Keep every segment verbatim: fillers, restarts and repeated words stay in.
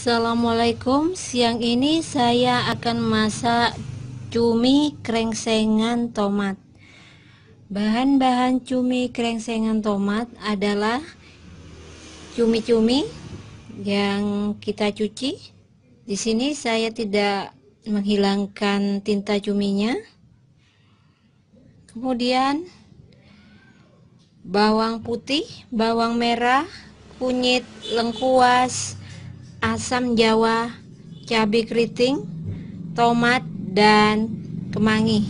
Assalamualaikum. Siang ini saya akan masak cumi krengsengan tomat. Bahan-bahan cumi krengsengan tomat adalah cumi-cumi yang kita cuci. Di sini saya tidak menghilangkan tinta cuminya. Kemudian bawang putih, bawang merah, kunyit, lengkuas, asam jawa, cabai keriting, tomat, dan kemangi.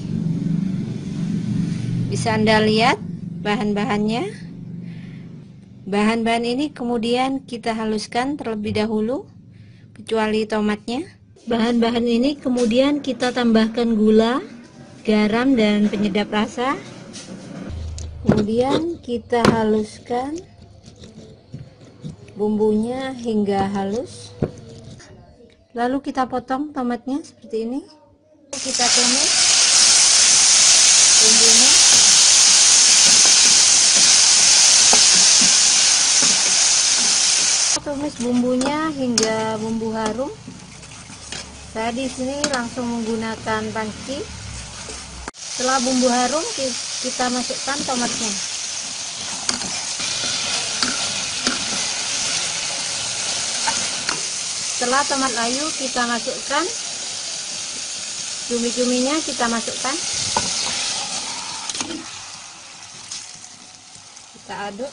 Bisa Anda lihat bahan-bahannya. Bahan-bahan ini kemudian kita haluskan terlebih dahulu, kecuali tomatnya. Bahan-bahan ini kemudian kita tambahkan gula, garam, dan penyedap rasa. Kemudian kita haluskan bumbunya hingga halus, lalu kita potong tomatnya seperti ini. Kita tumis bumbunya. Tumis bumbunya hingga bumbu harum. Saya di sini langsung menggunakan panci. Setelah bumbu harum, kita masukkan tomatnya. Setelah tomat layu, kita masukkan cumi-cuminya, kita masukkan, kita aduk.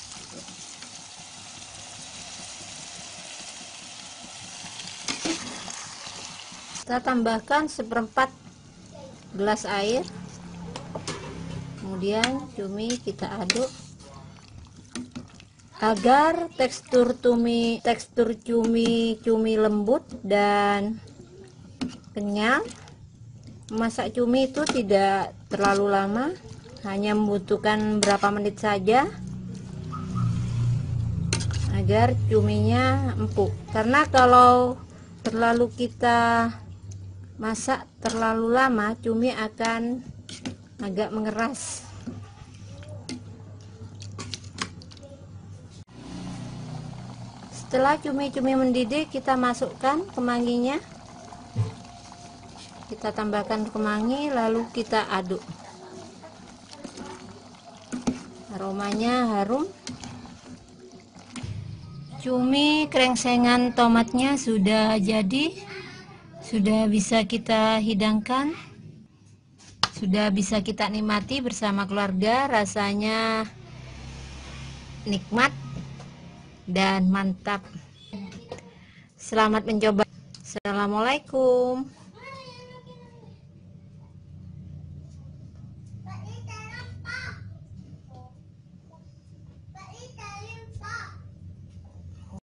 Kita tambahkan seperempat gelas air. Kemudian cumi kita aduk agar tekstur cumi tekstur cumi cumi lembut dan kenyal. Memasak cumi itu tidak terlalu lama, hanya membutuhkan berapa menit saja agar cuminya empuk. Karena kalau terlalu kita masak terlalu lama, cumi akan agak mengeras. Setelah cumi-cumi mendidih, kita masukkan kemanginya. Kita tambahkan kemangi, lalu kita aduk. Aromanya harum. Cumi krengsengan tomatnya sudah jadi, sudah bisa kita hidangkan, sudah bisa kita nikmati bersama keluarga. Rasanya nikmat dan mantap. Selamat mencoba. Assalamualaikum.